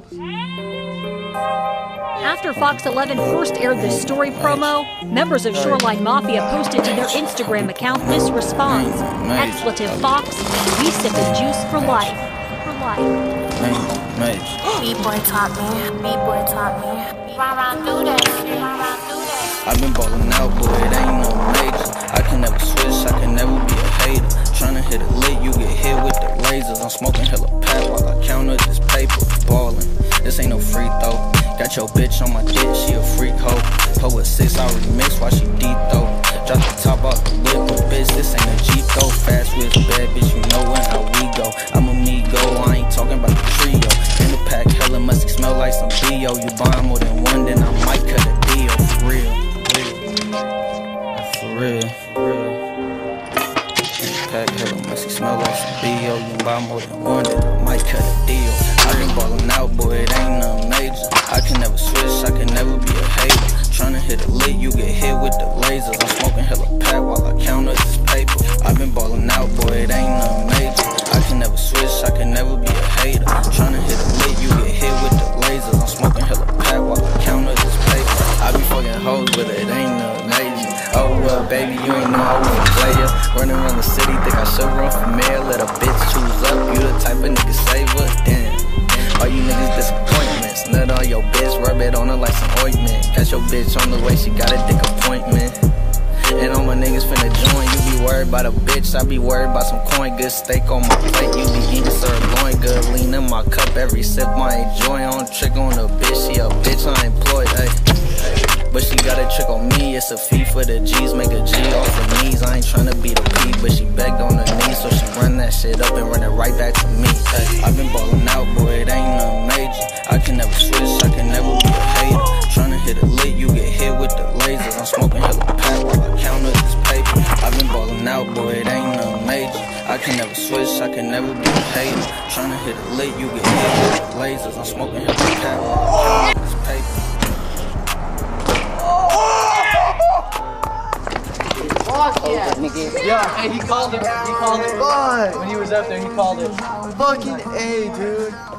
After Fox 11 first aired the story promo, members of Shoreline Mafia posted to their Instagram account this response: expletive Fox, we sippin' juice for life. For life. B-boy taught me, B-boy taught me. Rah-rah, do that shit, rah-rah, do that. I've been ballin' out, boy, it ain't no major. I can never switch, I can never be a hater. Tryna hit a lick, you get hit with the lasers. I'm smoking hella pack while I count up this paper. Ballin', this ain't no free throw. Got your bitch on my dick, she a freak hoe. Hoe with 6 hour remix while she deep though. Drop the top off the whip, but bitch, this ain't a Jeep though. Fast with bad bitch, you know when how we go. I'm a me go, I ain't talking about the trio. In the pack, hella musty, smell like some B.O. You buying more than one, then I might cut a deal. For real, for real, for real. In the pack, hella musty, smell like some B.O. You buy more than one, then I might cut a deal. I been ballin' out, boy, it ain't nothing major. I can never switch, I can never be a hater. Tryna hit a lick, you get hit with the lasers. I'm smoking hella pack while I count up this paper. I been ballin' out, boy, it ain't nothing major. I can never switch, I can never be a hater. Tryna hit a lick, you get hit with the lasers. I'm smoking hella pack while I count up this paper. I be fucking hoes, but it ain't nothing major. Oh well, baby, you ain't know I was a player. Running around the city, think I should run for mayor. Let a bitch choose up, you the type of nigga save us, damn. All you niggas disappointments. Nut on your bitch, rub it on her like some ointment. Catch your bitch on the way, she got a dick appointment. And all my niggas finna join. You be worried about a bitch, I be worried about some coin. Good steak on my plate, you be eating sirloin. Good lean in my cup, every sip I enjoy. On trick on a bitch, she a bitch unemployed, ayy. But she got a trick on me, it's a fee for the G's. Make a G off her knees, I ain't tryna be the P. But she begged on her knees, so she run that shit up and run it right back to me. I been ballin' out, boy, it ain't nothing major. I can never switch, I can never be a hater. Tryna hit a lick, you get hit with the lasers. I'm smoking hella pack while I count up this paper. I been ballin' out, boy, it ain't nothing major. I can never switch, I can never be a hater. Tryna hit a lick, you get hit with the lasers. I'm smoking hella pack while I count up this paper. Yeah. Yeah, hey, he called it. He called it. When he was up there, he called it. Fucking A, dude.